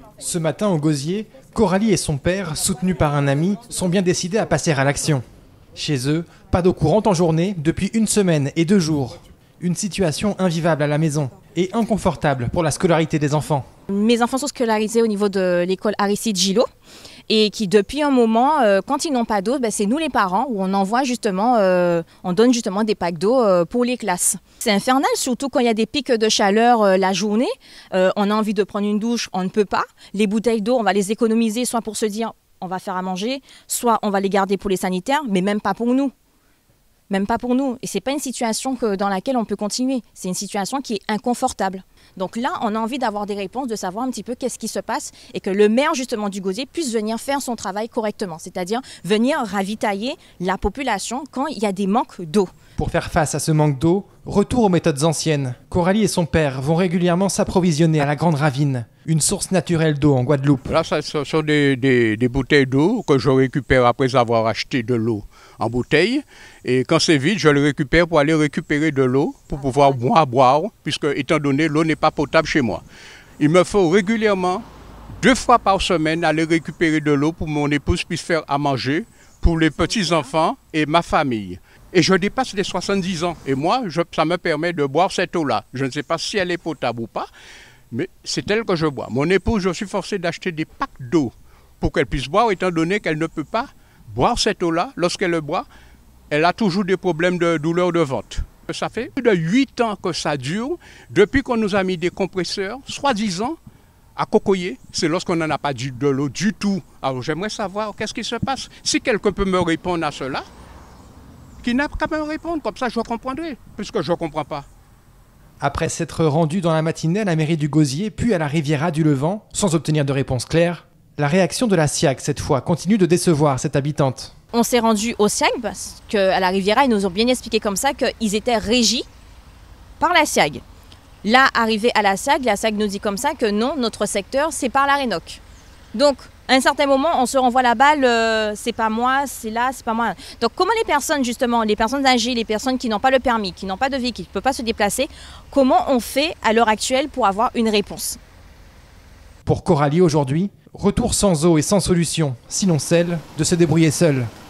Ce matin au Gosier, Coralie et son père, soutenus par un ami, sont bien décidés à passer à l'action. Chez eux, pas d'eau courante en journée depuis 1 semaine et 2 jours. Une situation invivable à la maison et inconfortable pour la scolarité des enfants. Mes enfants sont scolarisés au niveau de l'école Aristide Gillot et qui depuis un moment, quand ils n'ont pas d'eau, c'est nous les parents où on envoie justement, on donne justement des packs d'eau pour les classes. C'est infernal, surtout quand il y a des pics de chaleur la journée. On a envie de prendre une douche, on ne peut pas. Les bouteilles d'eau, on va les économiser soit pour se dire on va faire à manger, soit on va les garder pour les sanitaires, mais même pas pour nous. Même pas pour nous. Et ce n'est pas une situation dans laquelle on peut continuer. C'est une situation qui est inconfortable. Donc là, on a envie d'avoir des réponses, de savoir un petit peu qu'est-ce qui se passe et que le maire justement du Gosier puisse venir faire son travail correctement. C'est-à-dire venir ravitailler la population quand il y a des manques d'eau. Pour faire face à ce manque d'eau, retour aux méthodes anciennes. Coralie et son père vont régulièrement s'approvisionner à la Grande Ravine, une source naturelle d'eau en Guadeloupe. Là, ce sont des bouteilles d'eau que je récupère après avoir acheté de l'eau en bouteille. Et quand c'est vide, je le récupère pour aller récupérer de l'eau pour pouvoir boire, puisque étant donné l'eau n'est pas potable chez moi. Il me faut régulièrement, 2 fois par semaine, aller récupérer de l'eau pour que mon épouse puisse faire à manger pour les petits-enfants et ma famille. Et je dépasse les 70 ans. Et moi, ça me permet de boire cette eau-là. Je ne sais pas si elle est potable ou pas, mais c'est elle que je bois. Mon épouse, je suis forcé d'acheter des packs d'eau pour qu'elle puisse boire, étant donné qu'elle ne peut pas boire cette eau-là. Lorsqu'elle le boit, elle a toujours des problèmes de douleur de ventre. Ça fait plus de 8 ans que ça dure, depuis qu'on nous a mis des compresseurs, soi-disant, à Cocoyer. C'est lorsqu'on n'en a pas de l'eau du tout. Alors j'aimerais savoir qu'est-ce qui se passe. Si quelqu'un peut me répondre à cela, qu'il n'a qu'à me répondre, comme ça je comprendrai, puisque je ne comprends pas. Après s'être rendu dans la matinée à la mairie du Gosier, puis à la Riviera du Levant, sans obtenir de réponse claire, la réaction de la SIAG, cette fois, continue de décevoir cette habitante. On s'est rendu au SIAG parce qu'à la Riviera, ils nous ont bien expliqué comme ça qu'ils étaient régis par la SIAG. Là, arrivé à la SIAG nous dit comme ça que non, notre secteur, c'est par la Rénoc. Donc, à un certain moment, on se renvoie la balle, c'est pas moi, c'est là, c'est pas moi. Donc, comment les personnes, justement, les personnes âgées, les personnes qui n'ont pas le permis, qui n'ont pas de véhicule, qui ne peuvent pas se déplacer, comment on fait à l'heure actuelle pour avoir une réponse? Pour Coralie aujourd'hui, retour sans eau et sans solution, sinon celle de se débrouiller seule.